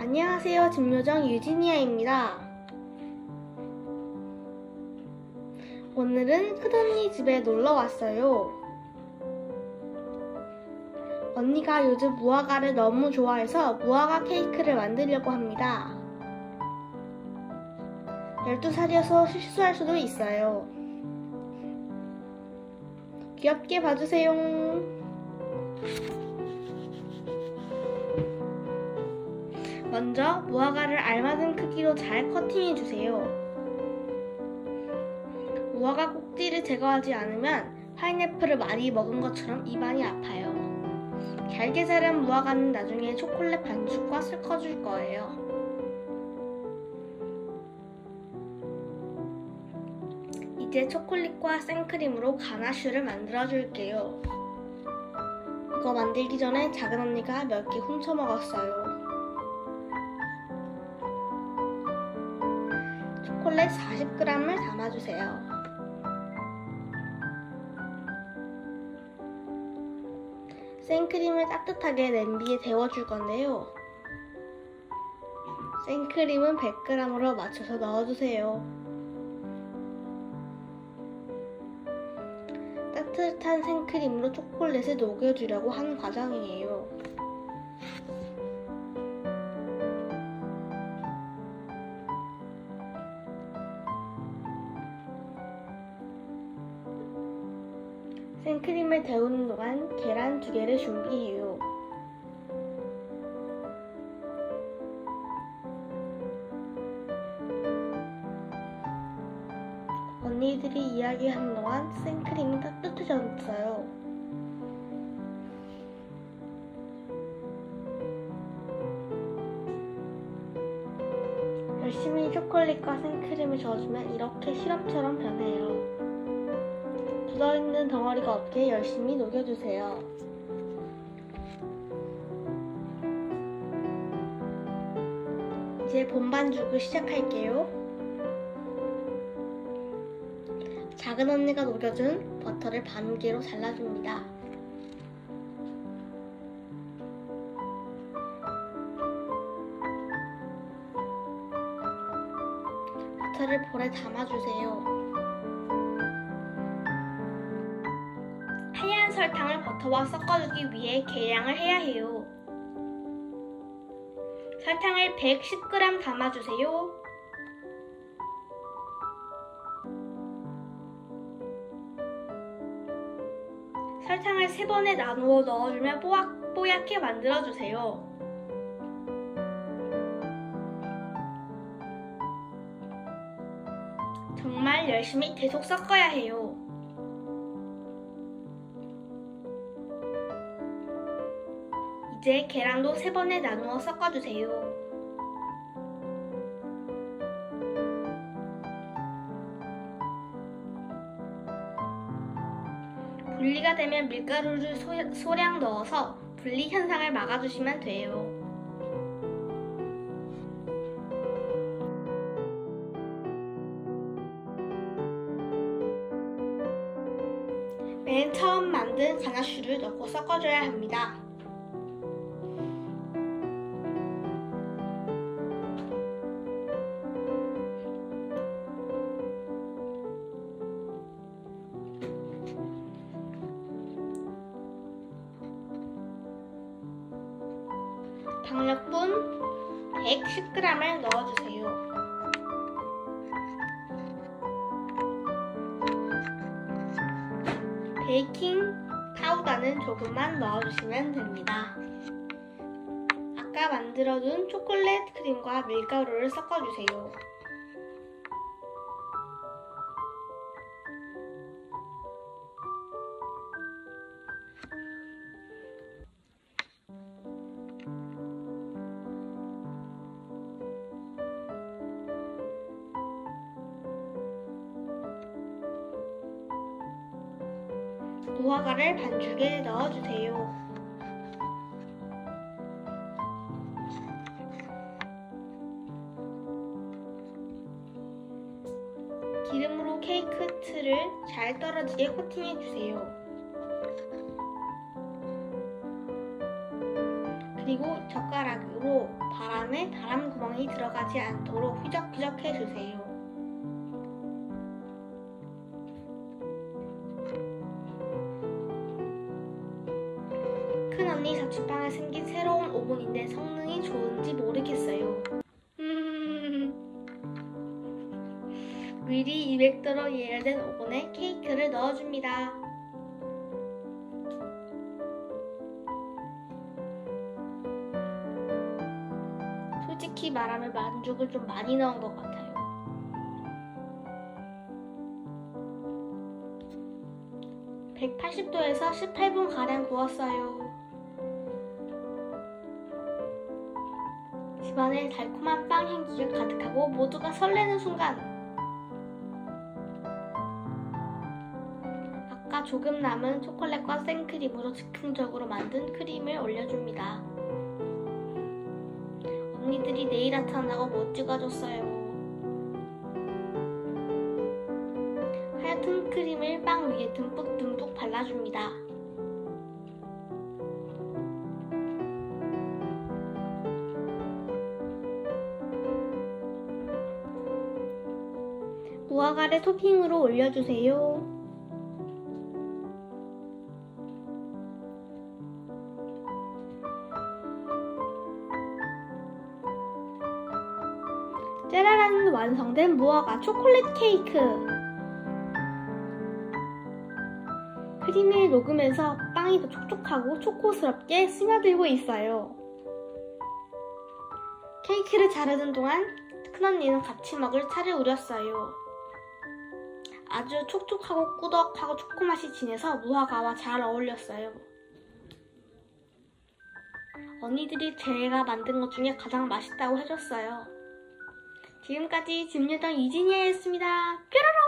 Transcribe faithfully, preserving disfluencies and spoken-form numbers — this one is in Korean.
안녕하세요. 집요정 유지니아입니다. 오늘은 큰언니 집에 놀러 왔어요. 언니가 요즘 무화과를 너무 좋아해서 무화과 케이크를 만들려고 합니다. 열두 살이어서 실수할 수도 있어요. 귀엽게 봐주세요. 먼저 무화과를 알맞은 크기로 잘 커팅해주세요. 무화과 꼭지를 제거하지 않으면 파인애플을 많이 먹은 것처럼 입안이 아파요. 잘게 자른 무화과는 나중에 초콜릿 반죽과 섞어줄 거예요. 이제 초콜릿과 생크림으로 가나슈를 만들어줄게요. 이거 만들기 전에 작은 언니가 몇 개 훔쳐 먹었어요. 초콜릿 사십 그램을 담아주세요. 생크림을 따뜻하게 냄비에 데워줄 건데요. 생크림은 백 그램으로 맞춰서 넣어주세요. 따뜻한 생크림으로 초콜릿을 녹여주려고 하는 과정이에요. 생크림을 데우는 동안 계란 두 개를 준비해요. 언니들이 이야기하는 동안 생크림이 따뜻해졌어요. 열심히 초콜릿과 생크림을 저어주면 이렇게 시럽처럼 변해요. 묻어있는 덩어리가 없게 열심히 녹여주세요. 이제 본반죽을 시작할게요. 작은 언니가 녹여준 버터를 반 개로 잘라줍니다. 버터를 볼에 담아주세요. 하얀 설탕을 버터와 섞어주기 위해 계량을 해야 해요. 설탕을 백십 그램 담아주세요. 설탕을 세 번에 나누어 넣어주며 뽀약, 뽀얗게 만들어주세요. 정말 열심히 계속 섞어야 해요. 이제 계란도 세 번에 나누어 섞어주세요. 분리가 되면 밀가루를 소, 소량 넣어서 분리 현상을 막아주시면 돼요. 맨 처음 만든 가나슈를 넣고 섞어줘야 합니다. 강력분 백십 그램을 넣어주세요. 베이킹 파우더는 조금만 넣어주시면 됩니다. 아까 만들어둔 초콜릿 크림과 밀가루를 섞어주세요. 무화과를 반죽에 넣어주세요. 기름으로 케이크 틀을 잘 떨어지게 코팅해주세요. 그리고 젓가락으로 발 안에 다람 구멍이 들어가지 않도록 휘적휘적 해주세요. 큰언니 자취방에 생긴 새로운 오븐인데 성능이 좋은지 모르겠어요. 음... 미리 이백 도로 예열된 오븐에 케이크를 넣어줍니다. 솔직히 말하면 반죽을 좀 많이 넣은 것 같아요. 백팔십 도에서 십팔 분 가량 구웠어요. 집안에 달콤한 빵 향기가 가득하고 모두가 설레는 순간, 아까 조금 남은 초콜릿과 생크림으로 즉흥적으로 만든 크림을 올려줍니다. 언니들이 네일 아트 한다고 못 찍어줬어요. 하얗은 크림을 빵 위에 듬뿍듬뿍 발라줍니다. 무화과를 토핑으로 올려주세요. 짜라란, 완성된 무화과 초콜릿 케이크! 크림이 녹으면서 빵이 더 촉촉하고 초코스럽게 스며들고 있어요. 케이크를 자르는 동안 큰언니는 같이 먹을 차를 우렸어요. 아주 촉촉하고 꾸덕하고 초코맛이 진해서 무화과와 잘 어울렸어요. 언니들이 제가 만든 것 중에 가장 맛있다고 해줬어요. 지금까지 집요정 이진이었습니다. 뾰로롱!